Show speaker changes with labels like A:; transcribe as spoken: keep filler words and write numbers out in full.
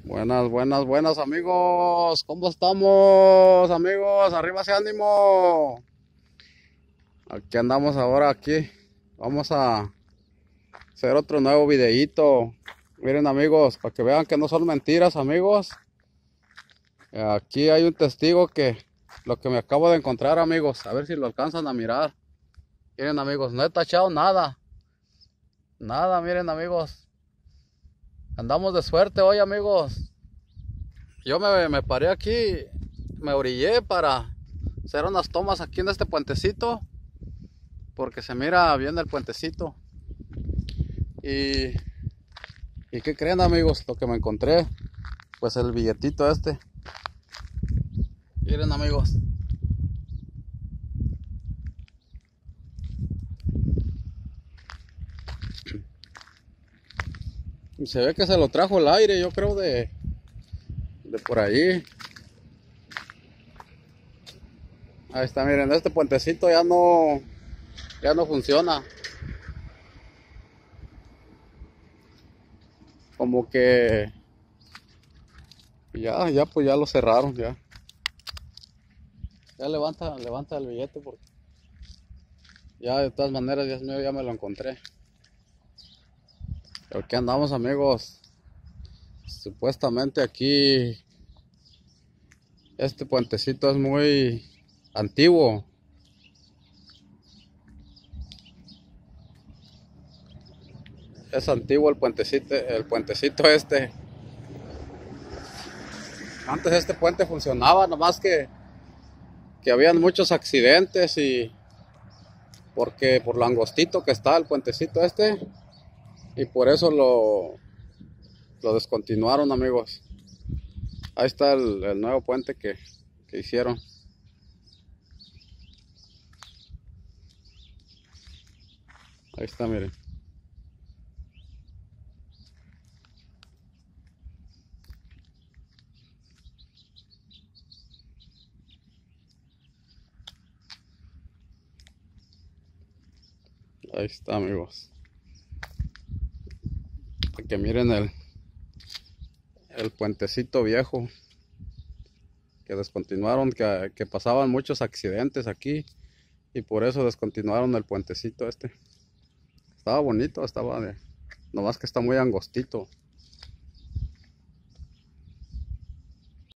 A: Buenas, buenas, buenas amigos. ¿Cómo estamos, amigos? Arriba ese ánimo. Aquí andamos ahora aquí. Vamos a hacer otro nuevo videíto. Miren amigos, para que vean que no son mentiras, amigos. Aquí hay un testigo que lo que me acabo de encontrar, amigos. A ver si lo alcanzan a mirar. Miren amigos, no he tachado nada. Nada, miren amigos. Andamos de suerte hoy, amigos. Yo me, me paré aquí, me orillé para hacer unas tomas aquí en este puentecito, porque se mira bien el puentecito. Y, ¿y qué creen, amigos? Lo que me encontré, pues el billetito este. Miren, amigos. Y se ve que se lo trajo el aire, yo creo de, de por ahí. Ahí está, miren, este puentecito ya no, ya no funciona. Como que ya, ya pues ya lo cerraron, ya. Ya levanta, levanta el billete porque ya de todas maneras ya es mío, ya me lo encontré. Pero aquí andamos, amigos. Supuestamente aquí este puentecito es muy antiguo. Es antiguo el puentecito, el puentecito este. Antes este puente funcionaba, nomás que que habían muchos accidentes y porque por lo angostito que está el puentecito este, y por eso lo lo descontinuaron, amigos. Ahí está el, el nuevo puente que, que hicieron. Ahí está, miren. Ahí está, amigos. Para que miren el, el puentecito viejo que descontinuaron, que, que pasaban muchos accidentes aquí y por eso descontinuaron el puentecito este. Estaba bonito, estaba de, nomás que está muy angostito.